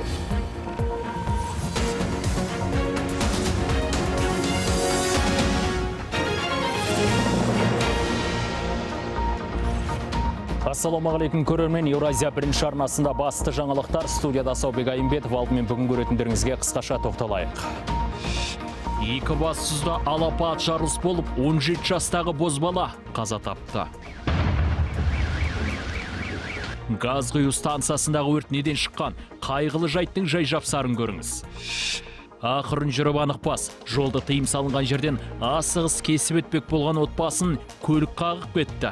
Ассалаумағалейкум көрермен, Еуразия бірінші арнасында басты жаңалықтар. Студияда Саубек Айымбетов, алдымен бүгін көретіндеріңізге қысқаша тоқталайық. Екі бассызда алапат жарылыс болып, 17 жастағы бозбала қаза тапты. Газ құю станциясындағы өрт неден шыққан? Қайғылы жайттың жай-жапсарын көріңіз. Ақырын жүріп анықпас, жолды тыйым салынған жерден асығыс кесіп өтпек болған отбасын көлік қағып кетті.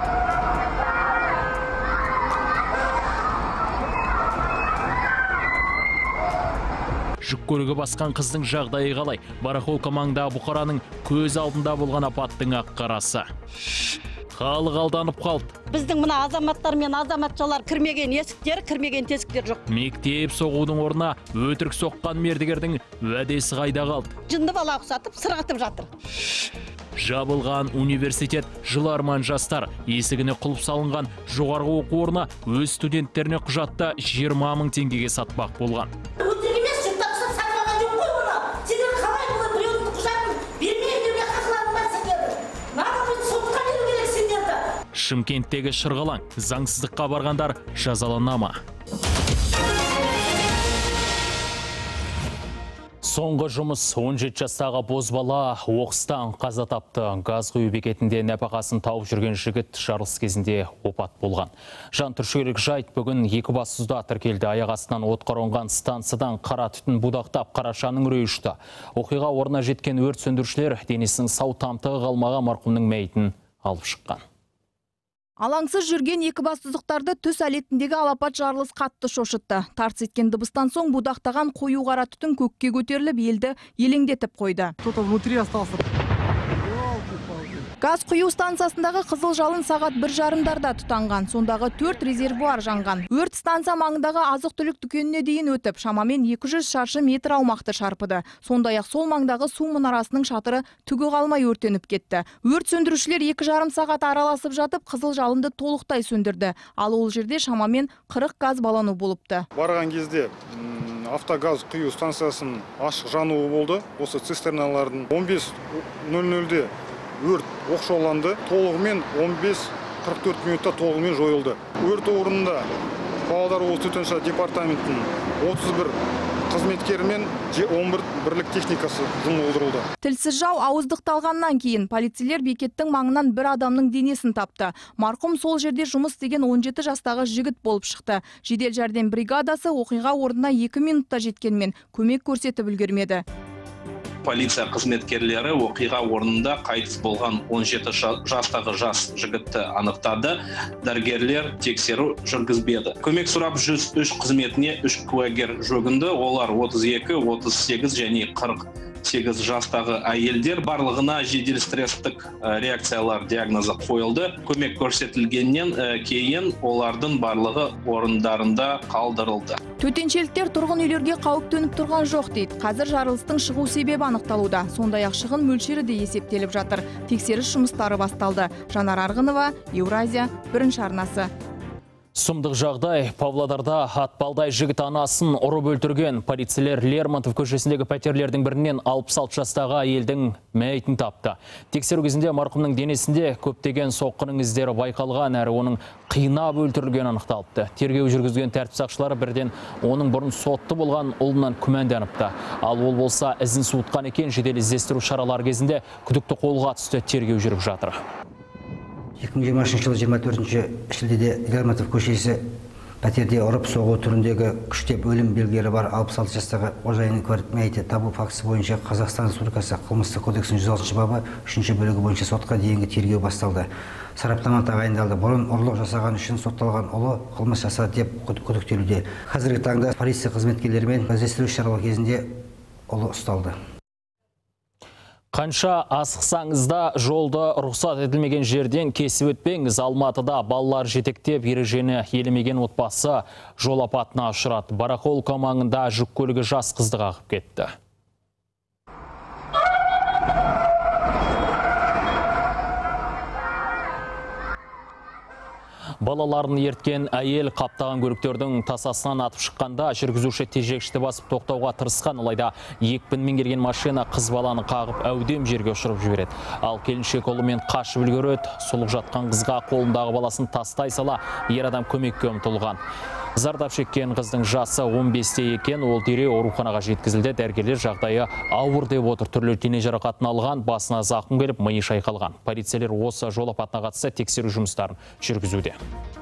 Жүк көлігі басқан қыздың жағдайы қалай? Барахолка маңындағы бұқараның көз алдында болған апаттың ақ қарасы. Халық алданып қалды. Біздің мына азаматтар мен азаматшалар кірмеген есіктер, кірмеген тесіктер жоқ. Мектеп соғудың орнына өтірік соққан мердігердің уәдесі қайда қалды? Жынды бала ұқсатып, сырғатып жатыр. Жабылған университет, жыларман жастар есігіне құлып салынған жоғарғы оқу орны өз студенттеріне құжатта 20 мың теңгеге сатпақ болған. Шымкенттегі шырғалаң, заңсыздыққа барғандар жазалана ма? Соңғы жұмыс 17 жастағы бозбала оқыстан қаза тапты. Газ құю бекетінде нәпақасын тауып жүрген жігіт жарылыс кезінде опат болған. Жан түршігерлік жайт бүгін Екібастұзда тіркелді. Аяқ астынан отқа оранған станциядан қара түтін будақтап қарашаның үрей ұшты. Оқиға орнына жеткен өрт сөндірушілер денесінің сау тамтығы қалмаған марқұмның мәйітін алып шыққан. Алаңсыз жүрген екібастұздықтарды түс әлетіндегі алапат жарылыс қатты шошытты. Тарс еткен дыбыстан соң будақтаған қою қара түтін көкке көтеріліп, елді елеңдетіп қойды. Кто-то внутри остался. Газ құю станциясындағы қызыл жалын сағат 1:30-дарда тұтанған. Сондағы 4 резервуар жанған. Өрт станция маңындағы азық-түлік дүкеніне дейін өтіп, шамамен 200 шаршы метр аумақты шарпыды. Сондай-ақ сол маңдағы су мұнарасының шатыры түгі қалмай өртеніп кетті. Өрт сөндірушілер 2,5 сағат араласып жатып, қызыл жалынды толықтай сөндірді. Ал ол жерде шамамен 40 газ баллоны болыпты. Барған кезде автогаз құю станциясының ашық жануы болды. Осы цистерналардың 15:00-де өрт оқшауланды. Толығымен 15-44 минутта толығымен жойылды. Өрт орнында Павлодар облысы төтенше департаментінің 31 қызметкері мен 11 бірлік техникасы жұмылдырылды. Тілсіз жау ауыздықталғаннан кейін полицейлер бекеттің маңынан бір адамның денесін тапты. Марқұм сол жерде жұмыс істеген 17 жастағы жігіт болып шықты. Жедел жәрдем бригадасы оқиға орнына 2 минутта жеткенмен көмек көрсетіп үлгермеді. Полиция қызметкерлері оқиға орнында қайтыс болған 17 жастағы жас жігітті анықтады. Дәрігерлер тексеру жүргізбеді. Көмек сұрап 103 қызметіне 3 куәгер жүгінді. Олар 32, 38 және 48 жастағы әйелдер. Барлығына жедел стресстік реакциялар диагнозы қойылды. Көмек көрсетілгеннен кейін олардың барлығы орындарында қалдырылды. Төтеншеліктер тұрғын үйлерге қауіп төніп тұрған жоқ дейді. Қазір жарылыстың шығу себебі анықталуда. Сондай-ақ шығын мөлшері де есептеліп жатыр. Тексеріс жұмыстары басталды. Жанар Арғынова, Еуразия, бірінші арнасы. Сұмдық жағдай Павлодарда атпалдай жігіт анасын ұрып өлтірген. Полицейлер Лермонтов көшесіндегі пәтерлердің бірінен 66 жастағы әйелдің мәйітін тапты. Тексеру кезінде марқұмның денесінде көптеген соққының іздері байқалған, әрі оның қинап өлтірілген анықталыпты. Тергеу жүргізген тәртіп сақшылары бірден оның бұрын сотты болған ұлынан күмәнданыпты. Ал ол болса ізін суытқан екен, жедел іздестіру шаралары кезінде күдікті қолға түсті, тергеу жүріп жатыр. 2020 жылы 24 шілдеде Лермонтов көшесі пәтерде ұрып соғу түріндегі күштеп өлім белгілері бар 66 жастағы қожайынның көріп мәйіті табу фактісі бойынша Қазақстан Республикасы қылмыстық кодексінің 106 бабы 3 бөлігі бойынша сотқа дейінгі тергеу басталды. Сараптама тағайындалды. Бұрын ұрлық жасаған үшін сотталған ұлы қылмыс жасады деп күдіктелуде. Қазіргі таңда полиция қызметкерлерімен іздестіру шаралары кезінде ұлы ұсталды. Қанша асықсаңызда жолды рұқсат етілмеген жерден кесіп өтпеңіз. Алматыда балалар жетектеп ережені елемеген отбасы жол апатына ұшырады. Барахолка маңында жүк көлігі жас қызды қағып кетті. Балаларын ерткен әйел қаптаған көліктердің тасасынан атып шыққанда жүргізуші тежегішті басып тоқтауға тырысқан, алайда екпінмен келген машина қыз баланы қағып әудем жерге ұшырып жібереді. Ал келіншек ұлымен қашып үлгереді. Сұлық жатқан қызға қолындағы баласын тастай сала ер адам көмекке ұмтылған. Зардап шеккен қыздың жасы 15-те екен, ол дереу ауруханаға жеткізілді. Дәрігерлер жағдайы ауыр деп отыр. Түрлі дене жарақатын алған, басына зақым келіп, миы шайқалған. Полицейлер осы жол апатына қатысты тексеру жұмыстарын жүргізуде.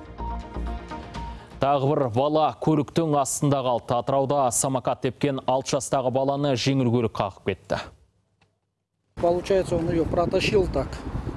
Тағы бір бала көліктің астында қалды. Атырауда самокат тепкен 6 жастағы баланы жеңіл көлік қағып кетті. Получается, он ее протащил так.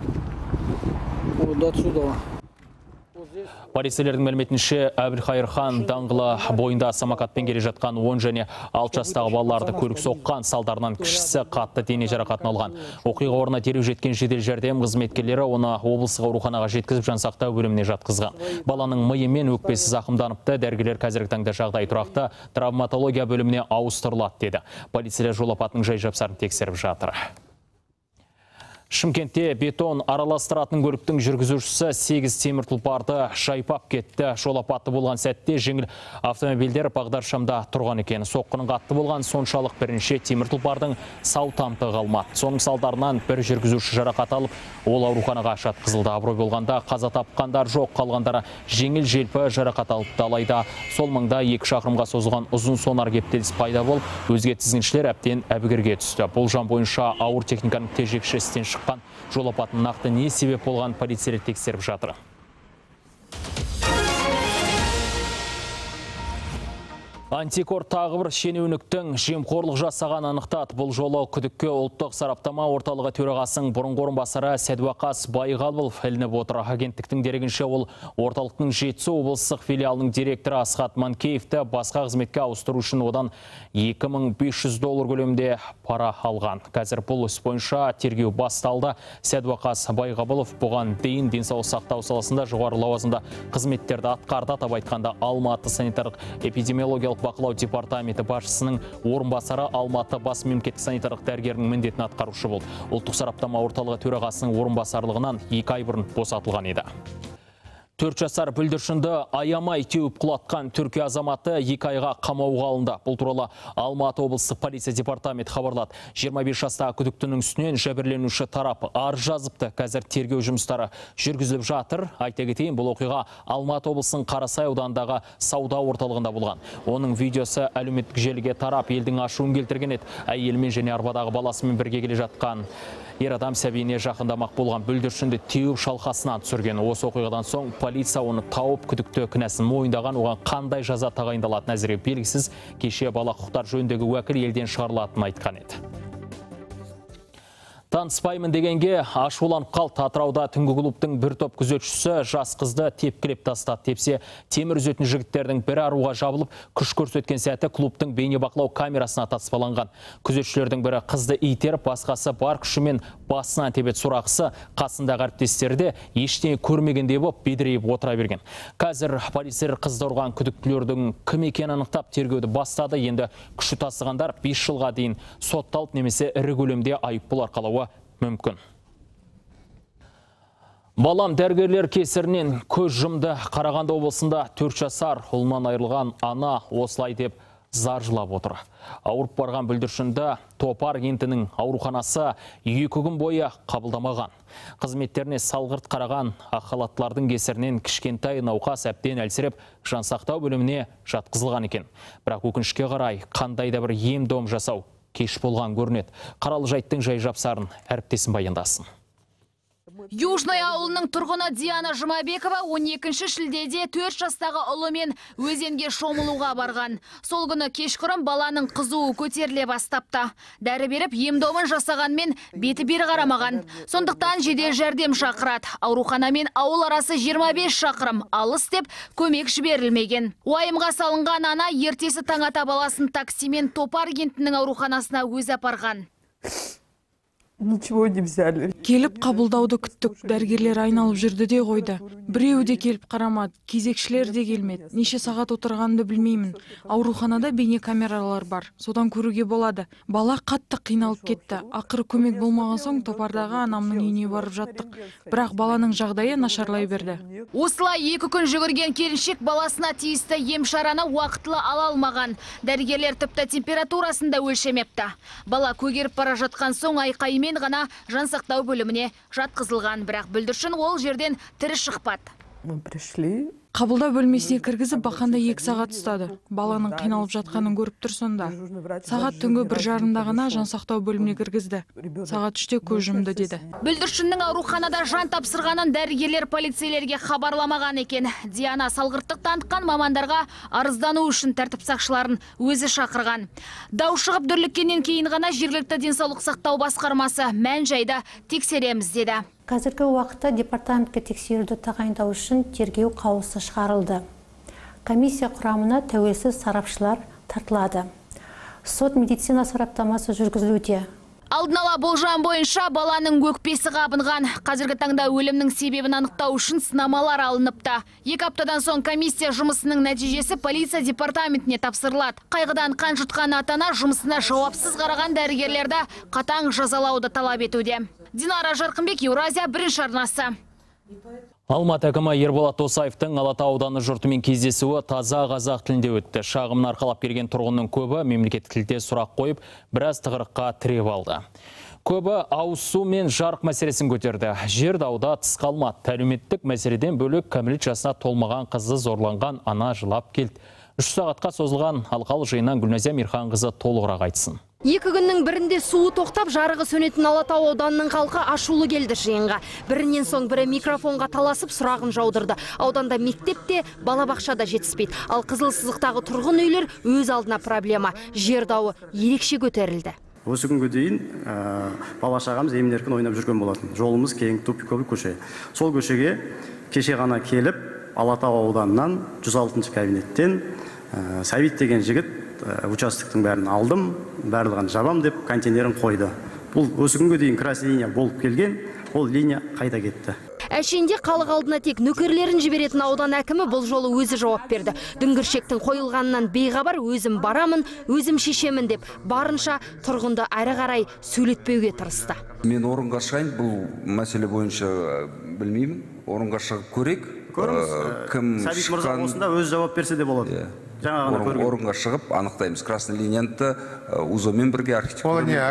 Вот отсюда. Полицейлердің мәліметінше Әбілқайырхан даңғылы бойында самокатпен келе жатқан 10 және 6 жастағы балаларды көлік соққан, салдарынан кішісі қатты дене жарақатын алған. Оқиға орнына дереу жеткен жедел жәрдем қызметкерлері оны облыстық ауруханаға жеткізіп жансақтау бөліміне жатқызған. Баланың миы мен өкпесі зақымданыпты. Дәрігерлер қазіргі таңда жағдай тұрақты, травматология бөліміне ауыстырылады деді. Полицейлер жол апатының жай-жапсарын тексеріп жатыр. Шымкентте бетон араластыратын көліктің жүргізушісі 8 темір тұлпарды шайпап кетті. Жол апаты болған сәтте жеңіл автомобильдер бағдаршамда тұрған екен. Соққының қатты болған соншалық бірінші темір тұлпардың сау тамтығы қалмады. Соның салдарынан бір жүргізуші жарақат алып, ол ауруханаға жатқызылды. Абырой болғанда қаза тапқандар жоқ, қалғандары жеңіл желпі жарақат алыпты. Алайда сол маңда 2 шақырымға созылған ұзын сонар кептеліс пайда болып, өзге тізгіншілер әбден әбігерге түсті. Болжам бойынша ауыр техниканың тежегіші істен шыққан. Жол апатының нақты не себеп болған полицейлер тексеріп жатыр. Антикор тағы бір шенеуніктің жемқорлық жасаған анықтады. Бұл жолы күдікке ұлттық сараптама орталығы төрағасының бұрынғы орынбасары Сәдуақас Байғалбылов ілініп отыр. Агенттіктің дерегінше ол орталықтың Жетісу облыстық филиалының директоры Асхат Манкеевті басқа қызметке ауыстыру үшін одан $2500 көлемінде пара алған. Қазір бұл іс бойынша тергеу басталды. Сәдуақас Байғалбылов бұған дейін денсаулық сақтау саласында жоғары лауазымда қызметтерді атқарды. Атап айтқанда Алматы санитарлық эпидемиологиялық бақылау департаменті басшысының орынбасары, Алматы бас мемлекеттік санитарлық дәрігерінің міндетін атқарушы болды. Ұлттық сараптама орталығы төрағасының орынбасарлығынан 2 ай бұрын босатылған еді. 4 жасар бүлдіршінді аямай теуіп құлатқан Түркия азаматы 2 айға қамауға алынды. Бұл туралы Алматы облыстық полиция департаменті хабарлады. 25 жастағы күдіктінің үстінен жәбірленуші тарап арыз жазыпты. Қазір тергеу жұмыстары жүргізіліп жатыр. Айта кетейін, бұл оқиға Алматы облысының Қарасай ауданындағы сауда орталығында болған. Оның видеосы әлеуметтік желіге тарап елдің ашуын келтірген еді. Әйелімен және арбадағы баласымен бірге келе жатқан ер адам сәбиіне жақындамақ болған бүлдіршінді теуіп шалқасынан түсірген. Осы оқиғадан соң полиция оны тауып күдікті кінәсін мойындаған. Оған қандай жаза тағайындалатыны әзірге белгісіз. Кеше бала құқықтар жөніндегі уәкіл елден шығарылатынын айтқан еді. Таныспаймын дегенге ашуланып қалды. Атырауда түнгі клубтың бір топ күзетшісі жас қызды тепкілеп тастады. Тепсе темір үзетін жігіттердің бірі аруға жабылып, күш көрсеткен сәті клубтың бейнебақылау камерасына таспаланған. Күзетшілердің бірі қызды итеріп, басқасы бар күшімен басынан тебет. Сұрақысы қасындағы әріптестері де ештеңе көрмегендей боп бедірейіп отыра берген. Қазір полицейлер қызды ұрған күдіктілердің кім екенін анықтап тергеуді бастады. Енді күші тасығандар 5 жылға дейін сотталып немесе ірі көлемде айыппұл арқалауы мүмкін. Балам дәрігерлер кесірінен көз жұмды. Қарағанды облысында 4 жасар ұлынан айырылған ана осылай деп зар жылап отыр. Ауырып барған бүлдіршінді Топар кентінің ауруханасы 2 күн бойы қабылдамаған. Қызметтеріне салғырт қараған ақ халаттылардың кесірінен кішкентай науқас әбден әлсіреп жансақтау бөліміне жатқызылған екен. Бірақ өкінішке қарай қандай да бір ем-дом жасау кеш болған көрінеді. Қаралы жайттың жай-жапсарын әріптесім баяндасын. Южный ауылының тұрғыны Диана Жұмабекова 12 шілдеде 4 жастағы ұлымен өзенге шомылуға барған. Сол күні кешқұрым баланың қызуы көтеріле бастапты. Дәрі беріп ем-домын жасағанмен беті бері қарамаған. Сондықтан жедел жәрдем шақырады. Аурухана мен ауыл арасы 25 шақырым алыс деп көмек жіберілмеген. Уайымға салынған ана ертесі таң ата баласын таксимен Топар кентінің ауруханасына өзі апарған. Ничего не взяли. Келіп қабылдауды күттік, дәрігерлер айналып жүрді де қойды. Біреуі де келіп қарамады, кезекшілер де келмеді. Неше сағат отырғанды білмеймін. Ауруханада бейне камералар бар, содан көруге болады. Бала қатты қиналып кетті. Ақыры көмек болмаған соң топардағы анамның үйіне барып жаттық. Бірақ баланың жағдайы нашарлай берді. Осылай 2 күн жүгірген келіншек баласына тиісті ем-шараны уақытылы ала алмаған. Дәрігерлер тіпті температурасын да өлшемепті. Бала көгеріп бара жатқан соң айқаймен ғана жансақтау бөліміне жатқызылған, бірақ бүлдіршін ол жерден тірі шықпады. Мы пришли. Қабылдау бөлмесіне кіргізіп бақанда 2 сағат ұстады. Баланың қиналып жатқанын көріп тұр сонда. Сағат түнгі 1:30-да ғана жансақтау бөліміне кіргізді. Сағат 3-те көз жұмды деді. Бүлдіршіннің ауруханада жан тапсырғанын дәрігерлер полицейлерге хабарламаған екен. Диана салғырттық танытқан мамандарға арыздану үшін тәртіп сақшыларын өзі шақырған. Дау шығып дүрліккеннен кейін ғана жергілікті денсаулық сақтау басқармасы мән-жайды тексереміз деді. Қазіргі уақытта департаментке тексеруді тағайындау үшін тергеу қаулысы шығарылды. Комиссия құрамына тәуелсіз сарапшылар тартылады. Сот медицина сараптамасы жүргізілуде. Алдын ала болжам бойынша баланың өкпесі қабынған. Қазіргі таңда өлімнің себебін анықтау үшін сынамалар алыныпты. 2 аптадан соң комиссия жұмысының нәтижесі полиция департаментіне тапсырылады. Қайғыдан қан жұтқан ата-ана жұмысына жауапсыз қараған дәрігерлерді қатаң жазалауды талап етуде. Динара Жарқынбек, Еуразия, бірінші арнасы. Алматы әкімі Ерболат Досаевтың Алатау ауданы жұртымен кездесуі таза қазақ тілінде өтті. Шағымын арқалап келген тұрғынның көбі мемлекеттік тілде сұрақ қойып, біраз тығырыққа тіреп алды. Көбі ауыз су мен жарық мәселесін көтерді. Жер дауда тыс қалмады. Әлеуметтік мәселеден бөлек кәмелет жасына толмаған қызы зорланған ана жылап келді. 3 сағатқа созылған алқалы жиыннан Гүлназия Мирханқызы толығырақ айтсын. 2 күннің бірінде суы тоқтап, жарығы сөнетін Алатау ауданының халқы ашулы келді жиынға. Бірінен соң бірі микрофонға таласып сұрағын жаудырды. Ауданда мектепте, балабақшада жетіспейді. Ал қызыл сызықтағы тұрғын үйлер өз алдына проблема. Жер дауы ерекше көтерілді. Осы күнге дейін бала-шағамыз емін-еркін ойнап жүрген болатын. Жолымыз кең, тупиковый көше. Сол көшеге кеше ғана келіп, Алатау ауданынан 106 кабинеттен Сәбит деген жігіт участоктың бәрін алдым, барлығын жабам деп контейнерін қойды. Бұл осы күнге дейін красный линия болып келген, ол линия қайда кетті. Әшейінде халық алдына тек нөкерлерін жіберетін аудан әкімі бұл жолы өзі жауап берді. Дүңгіршектің қойылғанынан бейхабар, өзім барамын, өзім шешемін деп барынша тұрғынды әрі қарай сөйлетпеуге тырысты. Мен орынға шығайын, бұл мәселе бойынша білмеймін. Орынға шығып көрейік. Кім Сәбит мырза осында өз жауап берсе де болады. Орынға шығып анықтаймыз. Красный линияны УЗОмен бірге архитектура. Ол не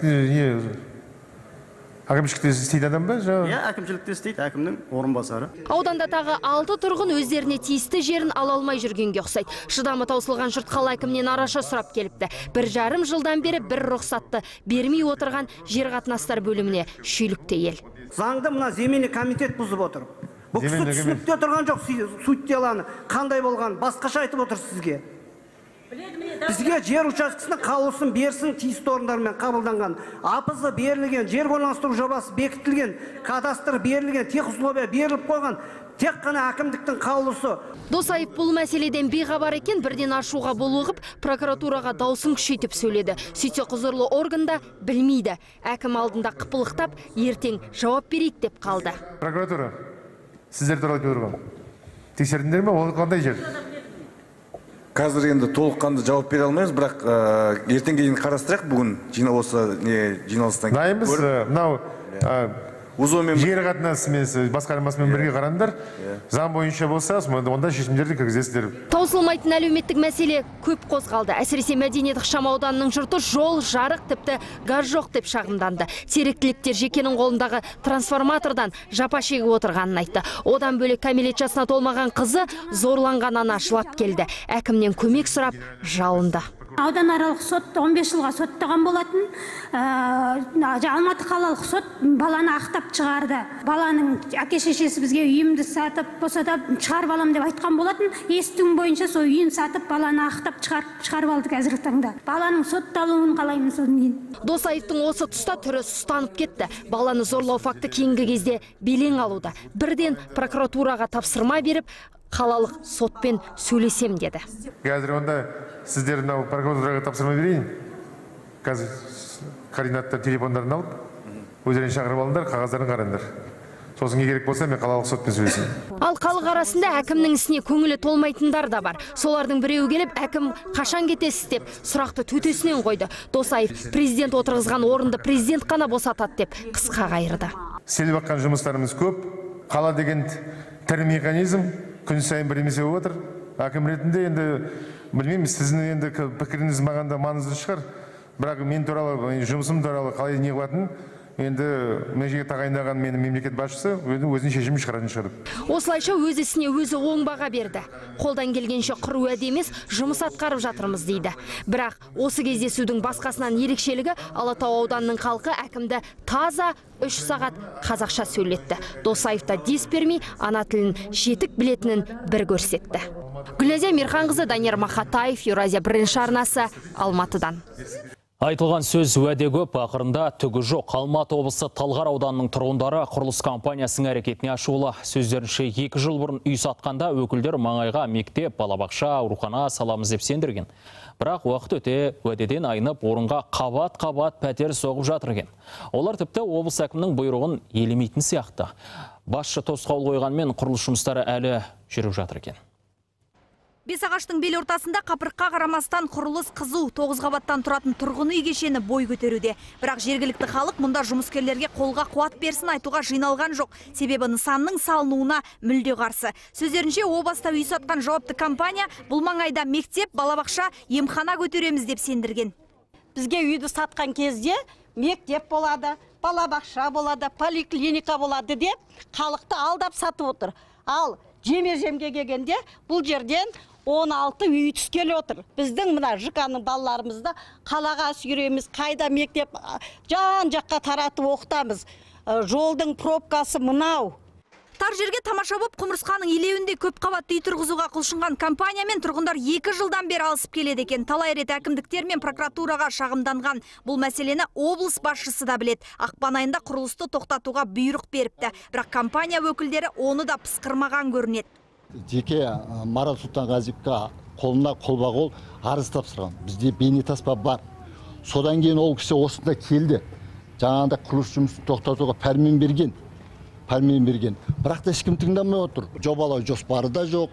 әкімшілікте істейді адам ба? Әкімшілікте істейді, әкімнің орынбасары. Ауданда тағы 6 тұрғын өздеріне тиісті жерін ала алмай жүргенге ұқсайды. Шыдамы таусылған жұрт қала әкімнен араша сұрап келіпті. 1,5 жылдан бері бір рұқсатты бермей отырған жер қатынастар бөліміне шүйлікте ел. Заңды мына земельный комитет бұзып отыр. Бұл кісі түсінікте тұрған жоқ судьяланы. Қандай болған? Басқаша айтып отыр сізге. Бізге жер учаскесінің қаулысын берсін, тиісті орындармен қабылданған. Апызы берілген, жер қойнастыру жобасы бекітілген, кадастр берілген, тех условия беріліп қойған. Тек қана әкімдіктің қаулысы. Досаев бұл мәселеден бейхабар екен, бірден ашуға булығып, прокуратураға даусын күшейтіп сөйледі. Сөйтсе құзырлы органда білмейді. Әкім алдында қыпылықтап, ертең жауап берейік деп қалды. Прокуратура, сіздер туралы көрген. Тексердіңдер ме? Ол қандай жер? Қазір енді толыққанды жауап бере алмаймыз, бірақ ертең кейін қарастырайық бүгін жиналыстан. Дайынбыз, мынау жер қатынасы басқармасымен бірге қараңдар. Заң бойынша болса, онда шешімдерді кіргізесіздер. Таусылмайтын әлеуметтік мәселе көп қозғалды. Әсіресе мәдениет ықшам ауданының жұрты жол, жарық, тіпті газ жоқ деп шағымданды. Теректіліктер жекенің қолындағы трансформатордан жапа шегіп отырғанын айтты. Одан бөлек кәмелет жасына толмаған қызы зорланған ана жылап келді. Әкімнен көмек сұрап жалынды. Ауданаралық сот 15 жылға соттаған болатын. Алматы қалалық сот баланы ақтап шығарды. Баланың әке-шешесі бізге үйімді сатып, босатып шығарып алам деп айтқан болатын. Естуім бойынша сол үйін сатып, баланы ақтап шығарып алды қазіргі таңда. Баланың сотталуын қалаймыз содан кейін. Досаевтың осы тұста түрі сұстанып кетті. Баланы зорлау факті кейінгі кезде белең алуда. Бірден прокуратураға тапсырма беріп, қалалық сотпен сөйлесем деді. Қазір онда сіздер прокуратураға тапсырма берейін. Қазір координаттар телефондарын алып, өздерін шақырып алыңдар, қағаздарын қараңдар. Сосын керек болса мен қалалық сотпен сөйлесейін. Ал халық арасында әкімнің ісіне көңілі толмайтындар да бар. Солардың біреуі келіп, әкім қашан кетесіз деп сұрақты төтесінен қойды. Досаев президент отырғызған орынды президент қана босатады деп қысқа қайырды. Істеліп жатқан жұмыстарымыз көп. Қала деген тірі механизм, күн сайын бір емес болып отыр. Әкім ретінде енді білмеймін, сіздің енді пікіріңіз маған да маңызды шығар. Бірақ мен туралы, жұмысым туралы қалай не қылатын, енді мына жерге тағайындаған менің мемлекет басшысы өзінің шешімін шығаратын шығар. Осылайша өз ісіне өзі оң баға берді. Қолдан келгенше құр уәде емес, жұмыс атқарып жатырмыз дейді. Бірақ осы кездесудің басқасынан ерекшелігі Алатау ауданының халқы әкімді таза 3 сағат қазақша сөйлетті. Досаев та дес бермей, ана тілін жетік білетінін бір көрсетті. Гүлназия Мирханқызы, Данияр Махатаев, Еуразия бірінші арнасы, Алматыдан. Айтылған сөз уәде көп, ақырында түгі жоқ. Алматы облысы Талғар ауданының тұрғындары құрылыс компаниясының әрекетіне ашулы. Сөздерінше 2 жыл бұрын үй сатқанда өкілдер маңайға мектеп, балабақша, аурухана саламыз деп сендірген. Бірақ уақыт өте уәдеден айнып, орынға қабат-қабат пәтер соғып жатыр екен. Олар тіпті облыс әкімінің бұйрығын елемейтін сияқты. Басшы тосқауыл қойғанмен құрылыс жұмыстары әлі жүріп жатыр екен. Бесағаштың бел ортасында қапырыққа қарамастан құрылыс қызу, 9 қабаттан тұратын тұрғын үй кешені бой көтеруде. Бірақ жергілікті халық мұнда жұмыскерлерге қолға қуат берсін айтуға жиналған жоқ. Себебі нысанның салынуына мүлде қарсы. Сөздерінше, о баста үй сатқан жауапты компания бұл маңайда мектеп, балабақша, емхана көтереміз деп сендірген. Бізге үйді сатқан кезде мектеп болады, балабақша болады, поликлиника болады деп халықты алдап сатып отыр. Ал жеме-жемге келгенде бұл жерден 16 үй түскелі отыр. Біздің мына ЖК-ның балаларымызды қалаға сүйреміз, қайда мектеп жан-жаққа таратып оқытамыз. Жолдың пробкасы мынау. Тар жерге тамаша боп құмырсқаның илеуінде көп қабатты үй тұрғызуға құлшынған компания мен тұрғындар 2 жылдан бері алысып келеді екен. Талай рет әкімдіктер мен прокуратураға шағымданған. Бұл мәселені облыс басшысы да білет. Ақпан айында құрылысты тоқтатуға бұйрық беріпті. Бірақ компания өкілдері оны да пысқырмаған көрінеді. Жеке Марат Сұлтанғазиевқа қолына қолба-қол арыз тапсырған. Бізде бейнетаспа бар. Содан кейін ол кісі осында келді. Жаңағында құрылыс жұмысын тоқтатуға пәрмен берген. Бірақ та ешкім тыңдамай отыр. Жобалау жоспары да жоқ.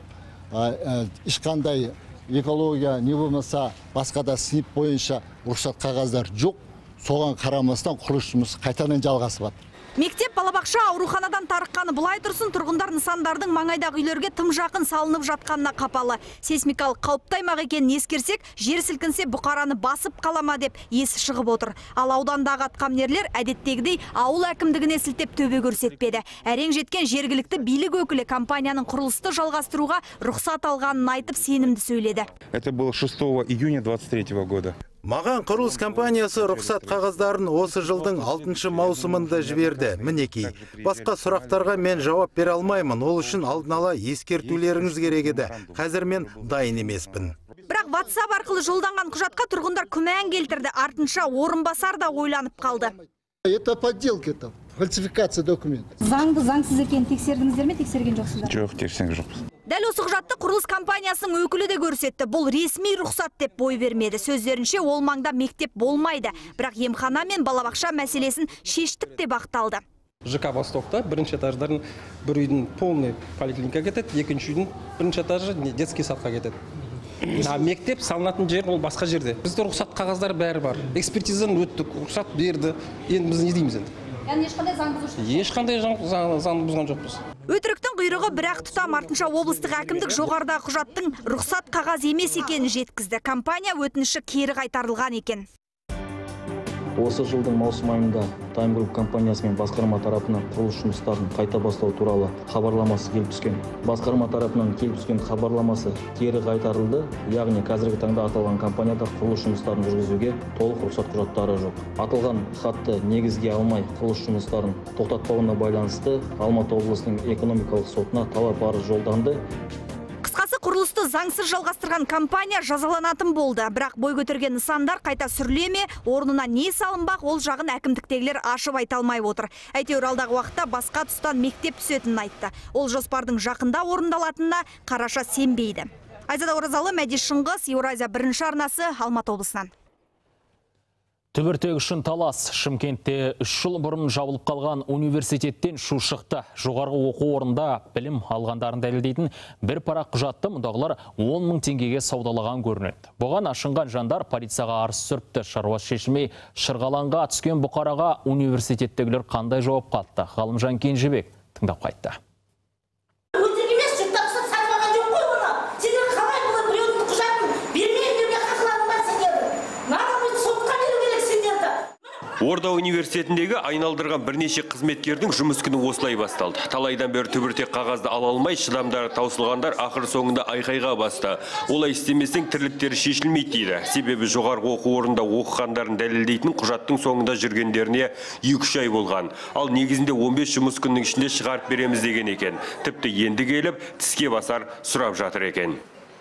Ешқандай экология не болмаса басқа да сынып бойынша рұқсат қағаздар жоқ. Соған қарамастан құрылыс жұмысы қайтадан жалғасып жатыр. Мектеп, балабақша, ауруханадан тарыққаны бұлай тұрсын, тұрғындар нысандардың маңайдағы үйлерге тым жақын салынып жатқанына қапалы. Сейсмикалық қауіпті аймақ екенін ескерсек, жер сілкінсе бұқараны басып қалама деп есі шығып отыр. Ал аудандағы атқамінерлер әдеттегідей ауыл әкімдігіне сілтеп төбе көрсетпеді. Әрең жеткен жергілікті билік өкілі компанияның құрылысты жалғастыруға рұқсат алғанын айтып сенімді сөйледі. Это было 6 июня 23 года. Маған құрылыс компаниясы рұқсат қағаздарын осы жылдың 6 маусымында жіберді. Мінекей, басқа сұрақтарға мен жауап бере алмаймын. Ол үшін алдын ала ескертулеріңіз керек еді. Қазір мен дайын емеспін. Бірақ WhatsApp арқылы жолданған құжатқа тұрғындар күмән келтірді. Артынша орынбасар да ойланып қалды. Это подделка, это фальсификация документов. Заңды заңсыз екенін тексердіңіздер ме, тексерген жоқсыздар? Жоқ, тексерген жоқпыз. Дәл осы құжатты құрылыс компаниясының өкілі де көрсетті. Бұл ресми рұқсат деп бой бермеді. Сөздерінше ол маңда мектеп болмайды. Бірақ емхана мен балабақша мәселесін шештік деп ақталды. ЖК Востокта бірінші этаждардың бір үйдің полный поликлиника кетеді, екінші үйдің бірінші этажы детский садқа кетеді. Мектеп салынатын жер ол басқа жерде. Бізде рұқсат қағаздар бәрі бар. Экспертизадан өттік, рұқсат берді. Енді біз не дейміз енді? Яғни ешқандай заң бұзушылық? Ешқандай заң бұзған жоқпыз. Өтіріктің құйрығы бір-ақ тұтам, артынша облыстық әкімдік жоғарыдағы құжаттың рұқсат қағаз емес екенін жеткізді. Компания өтініші кері қайтарылған екен. Осы жылдың маусым айында Time Group компаниясы мен басқарма тарапынан құрылыс жұмыстарын қайта бастау туралы хабарламасы келіп түскен. Басқарма тарапынан келіп түскен хабарламасы кері қайтарылды, яғни қазіргі таңда аталған компанияда құрылыс жұмыстарын жүргізуге толық рұқсат құжаттары жоқ. Аталған хатты негізге алмай құрылыс жұмыстарын тоқтатпауына байланысты Алматы облысының экономикалық сотына талап арыз жолданды. Қысқасы, құрылысты заңсыз жалғастырған компания жазаланатын болды. Бірақ бой көтерген нысандар қайта сүрлеме, орнына не салынбақ, ол жағын әкімдіктегілер ашып айта алмай отыр. Әйтеуір алдағы уақытта басқа тұстан мектеп түсетінін айтты. Ол жоспардың жақында орындалатынына қараша сенбейді. Айзада Оразалы, Мәди Шыңғыс, Еуразия бірінші арнасы, Алматы облысынан. Түбіртек үшін талас. Шымкентте 3 жыл бұрын жабылып қалған университеттен шу шықты. Жоғарғы оқу орнында білім алғандарын дәлелдейтін бір парақ құжатты мұндағылар 10 мың теңгеге саудалаған көрінеді. Бұған ашынған жандар полицияға арыз түсіріпті. Шаруасы шешілмей шырғалаңға түскен бұқараға университеттегілер қандай жауап қатты? Ғалымжан Кенжебек тыңдап қайтты. Орда университетіндегі айналдырған бірнеше қызметкердің жұмыс күні осылай басталды. Талайдан бері түбіртек қағазды ала алмай, шыдамдары таусылғандар ақыр соңында айқайға басты. Олай істемесең тірліктері шешілмейді дейді. Себебі жоғарғы оқу орнында оқығандарын дәлелдейтін құжаттың соңында жүргендеріне 2-3 ай болған. Ал негізінде 15 жұмыс күннің ішінде шығарып береміз деген екен. Тіпті енді келіп, тіске басар сұрап жатыр екен.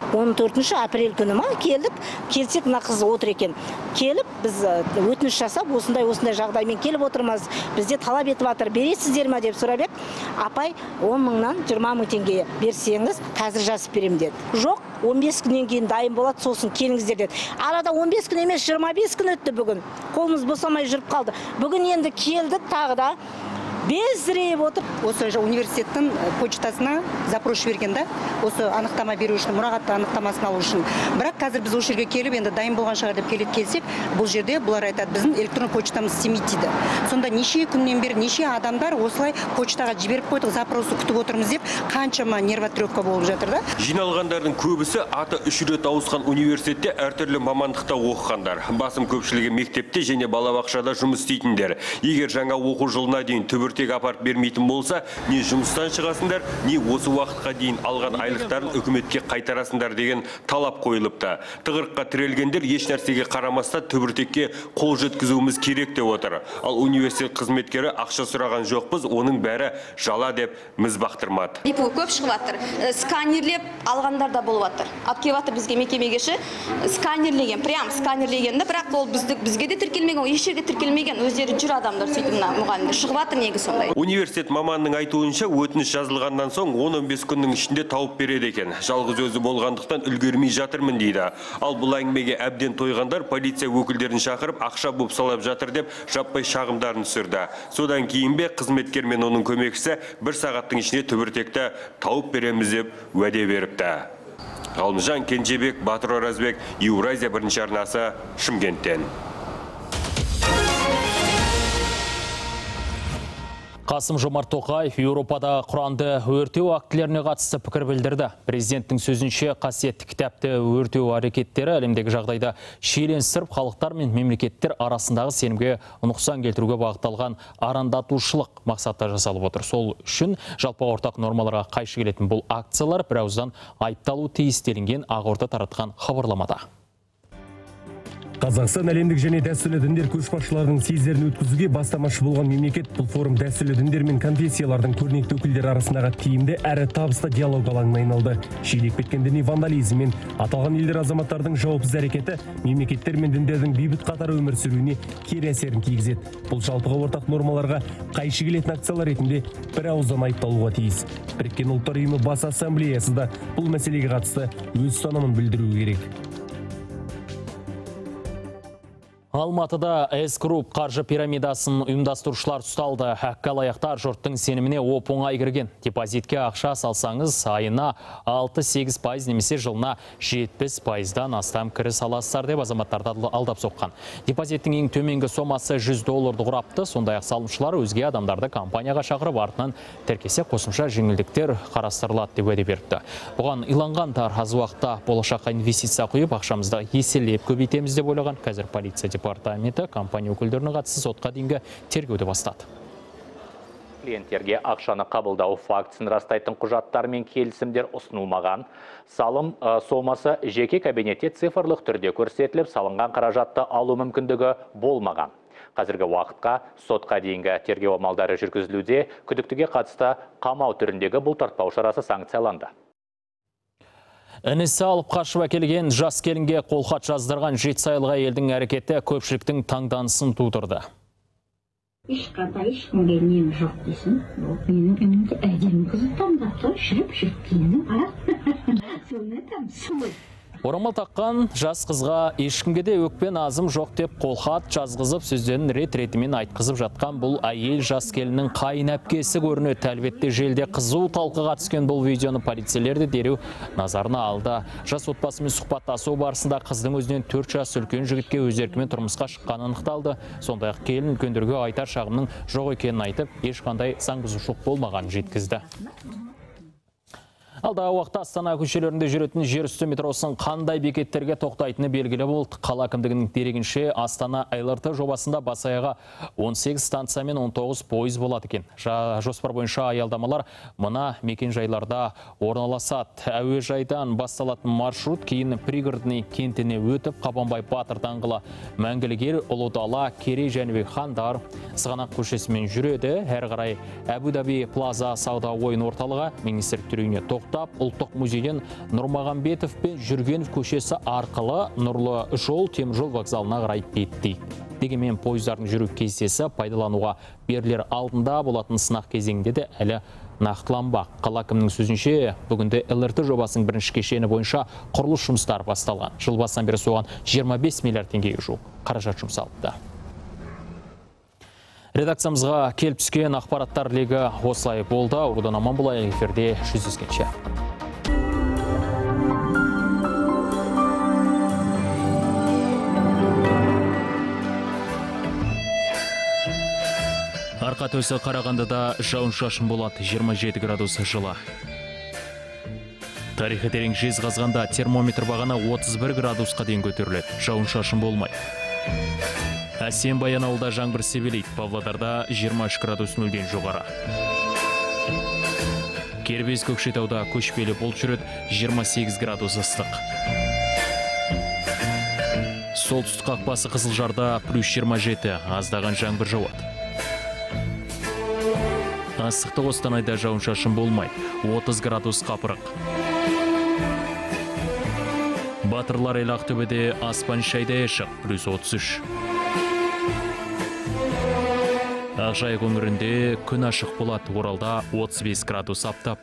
14 апрель күні ма келдік, келсек мына қыз отыр екен. Келіп, біз өтініш жасап, осындай жағдаймен келіп отырмыз. Бізде талап етіп жатыр, бересіздер ме деп сұрап ек. Апай 10 мыңнан 20 мың теңге берсеңіз, қазір жазып берем деді. Жоқ, 15 күннен кейін дайын болады, сосын келіңіздер деді. Арада 15 күн емес, 25 күн өтті бүгін. Қолымыз босамай жүріп қалды. Бүгін енді келдік тағы да. Безірейіп отыр. Осы университеттің почтасына запрос берген да, осы анықтама беру үшін, мұрағатты анықтамасын алу үшін. Бірақ қазір біз осы жерге келіп, енді дайын болған шығар деп келсек, бұл жерде бұлар айтады, біздің электронды почтамыз істемейді дейді. Сонда неше күннен бері неше адамдар осылай почтаға жіберіп қойдық, запросты күтіп отырмыз деп, қаншама нервотрепка болып жатыр да. Жиналғандардың көбісі аты 3 рет ауысқан университетте әртүрлі мамандықта оқығандар. Басым көпшілігі мектепте және балабақшада жұмыс істейтіндер. Егер жаңа оқу жылына дейін түбіртек апарып бермейтін болса, не жұмыстан шығасыңдар, не осы уақытқа дейін алған айлықтарын үкіметке қайтарасыңдар деген талап қойылыпты. Тығырыққа тірелгендер еш нәрсеге қарамаста түбіртекке қол жеткізуіміз керек деп отыр. Ал университет қызметкері ақша сұраған жоқпыз, оның бәрі жала деп міз бақтырмады. Көп шығып жатыр. Сканерлеп алғандар да болып жатыр. Алып келіп жатыр бізге мекемегеші сканерлеген, прям сканерлегенді, бірақ ол бізге де тіркелмеген, еш жерге тіркелмеген, өздері жүр адамдар сөйтіп мына мұғалімдер шығып жатыр неге сондай. Университет маманның айтуынша өтініш жазылғаннан соң 10-15 күннің ішінде тауып береді екен. Жалғыз өзі болғандықтан үлгермей жатырмын дейді. Ал бұл әңгімеге әбден тойғандар полиция өкілдерін шақырып ақша бопсалап жатыр деп жаппай шағымдарын түсірді. Содан кейін бе қызметкер мен оның көмекшісі 1 сағаттың ішінде түбіртекті тауып береміз деп уәде беріпті. Ғалымжан Кенжебек, Батыр Оразбек, Еуразия бірінші арнасы, Шымкенттен. Қасым-Жомарт Тоқаев Еуропада құранды өртеу актілеріне қатысты пікір білдірді. Президенттің сөзінше қасиетті кітапты өртеу әрекеттері әлемдегі жағдайда шиеленістіріп, халықтар мен мемлекеттер арасындағы сенімге нұқсан келтіруге бағытталған арандатушылық мақсатта жасалып отыр. Сол үшін жалпы ортақ нормаларға қайшы келетін бұл акциялар бірауыздан айыпталу тиіс делінген Ақорда таратқан хабарламада. Қазақстан әлемдік және дәстүрлі діндер көшбасшыларының съездерін өткізуге бастамашы болған мемлекет. Бұл форум дәстүрлі діндер мен конфессиялардың көрнекті өкілдері арасындағы тиімді әрі табысты диалог алаңына айналды. Шиелеп кеткен діни вандализм мен аталған елдер азаматтардың жауапсыз әрекеті мемлекеттер мен діндердің бейбіт қатар өмір сүруіне кері әсерін тигізеді. Бұл жалпыға ортақ нормаларға қайшы келетін акциялар ретінде бір ауыздан айыпталуға тиіс. Біріккен ұлттар ұйымы бас ассамблеясы да бұл мәселеге қатысты өз ұстанымын білдіруі керек. Алматыда С-Group қаржы пирамидасын ұйымдастырушылар ұсталды. Аққалаяқтар жұрттың сеніміне оп-оңай кірген. Депозитке ақша салсаңыз айына 6-8% немесе жылына 70%-дан астам кіріс аласыздар деп азаматтарды алдап соққан. Депозиттің ең төменгі сомасы $100 құрапты. Сондай-ақ салымшылар өзге адамдарды компанияға шақырып артынан тіркесе қосымша жеңілдіктер қарастырылады деп уәде беріпті. Бұған иланғандар аз уақытта болашаққа инвестиция құйып, ақшамызды еселеп көбейтеміз деп ойлаған. Қазір полиция департаменті компания өкілдеріне қатысты сотқа дейінгі тергеуді бастады. Клиенттерге ақшаны қабылдау фактісін растайтын құжаттар мен келісімдер ұсынылмаған. Салым сомасы жеке кабинетте цифрлық түрде көрсетіліп, салынған қаражатты алу мүмкіндігі болмаған. Қазіргі уақытқа сотқа дейінгі тергеу амалдары жүргізілуде, күдіктіге қатысты қамау түріндегі бұлтартпау шарасы санкцияланды. Інісі алып қашып әкелген жас келінге қолхат жаздырған жетісайлық әйелдің әрекеті көпшіліктің таңданысын тудырды. Ешқандай ешкімге нем жоқ дейсің. Менің үнімді әдемі қызы таңдапты, жүріп келінім. Соны айтамын, сұлу. Орамал таққан жас қызға ешкімге де өкпе назым жоқ деп қолхат жазғызып, сөздерін рет-ретімен айтқызып жатқан бұл әйел жас келіннің қайын әпкесі көрінеді. Әлбетте желде қызу талқыға түскен бұл видеоны полицейлер де дереу назарына алды. Жас отбасымен сұхбаттасу барысында қыздың өзінен 4 жас үлкен жігітке өз еркімен тұрмысқа шыққаны анықталды. Сондай-ақ келін үлкендерге айтар шағымның жоқ екенін айтып, ешқандай заң бұзушылық болмағанын жеткізді. Алдағы уақытта Астана көшелерінде жүретін жер үсті метросының қандай бекеттерге тоқтайтыны белгілі болды. Қала әкімдігінің дерегінше Астана ЛРТ жобасында бас-аяғы 18 станция мен 19 пойыз болады екен. Жоспар бойынша аялдамалар мына мекен-жайларда орналасады. Әуежайдан басталатын маршрут кейін пригородный кентіне өтіп, Қабанбай Батыр даңғылы, Мәңгілік ел, Ұлы-Дала, Керей Жәнібек хандар Сығанақ көшесімен жүреді. Әрі қарай Әбу-Даби Плаза сауда ойын орталығы министрліктер үйіне Ұлттық музейден Нұрмағамбетов пен Жүргенов көшесі арқылы Нұрлы жол теміржол вокзалына қарай беттейді. Дегенмен пойыздардың жүру кестесі пайдалануға берілер алдында болатын сынақ кезеңінде де әлі нақтыланбақ. Қала әкімінің сөзінше, бүгінде ЛРТ жобасының бірінші кешені бойынша құрылыс жұмыстары басталған. Жыл басынан бері соған 25 миллиард теңгеге жуық қаражат жұмсалыпты. Редакциямызға келіп түскен ақпараттар легі осылай болды. Одан аман болайық, эфирде жүздескенше. Арқа төсі Қарағандыда жауын-шашын болады, 27 градус жылы. Тарихы терең жезқазғанда термометр бағаны 31 градусқа дейін көтеріледі, жауын-шашын болмайды. Әсем Баянауылда жаңбыр себелейді, Павлодарда 23 градус нөлден жоғары. Кербез Көкшетауда көшпелі бұлт жүреді, 28 градус ыстық. Солтүстік қақпасы Қызылжарда плюс 27, аздаған жаңбыр жауады. Астықты Қостанайда жауын-шашын болмайды, 30 градус қапырық. Батырлар ел Ақтөбеде аспан шайдай ашық, плюс 33. Ақжайық өңірінде күн ашық болады, Оралда 35 градус аптап.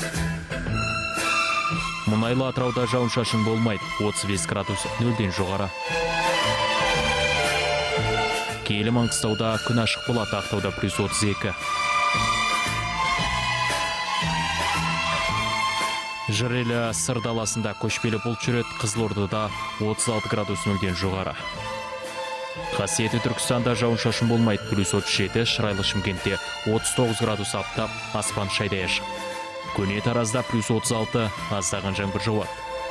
Мұнайлы Атырауда жауын-шашын болмайды, 35 градус нөлден жоғары. Киелі Маңғыстауда күн ашық болады, Ақтауда плюс 32. Жырелі Сыр даласында көшпелі бұлт жүреді, Қызылордада 36 градус нөлден жоғары. Қасиеті Түркістанда жауын-шашын болмайды, плюс 37, Шырайлы Шымкентте 39 градус аптап, аспан шайдай ашық. Көне Таразда плюс 36, аздаған жаңбыр жауады.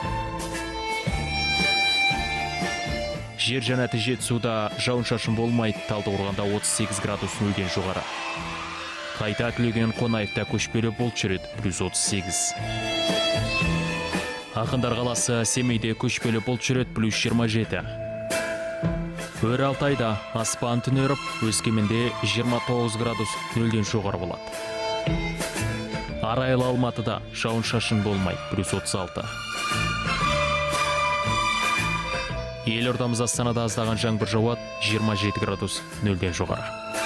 Жер жәннаты Жетісуда жауын-шашын болмайды, Талдықорғанда 38 градус нөлден жоғары. Қайта Түлеген Қонаевта көшпелі бұлт жүреді, плюс 38. Ақындар қаласы Семейде көшпелі бұлт жүреді, плюс 27. Өр Алтайда аспан түнеріп, Өскеменде 29 градус нөлден жоғары болады. Арайлы Алматыда жауын-шашын болмайды, плюс 36. Елордамыз Астанада аздаған жаңбыр жауады, 27 градус нөлден жоғары.